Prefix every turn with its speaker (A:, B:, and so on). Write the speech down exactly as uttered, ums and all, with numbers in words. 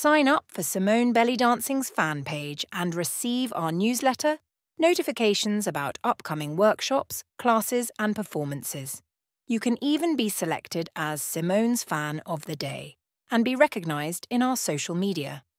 A: Sign up for Simone Belly Dancing's fan page and receive our newsletter, notifications about upcoming workshops, classes and performances. You can even be selected as Simone's Fan of the Day and be recognised in our social media.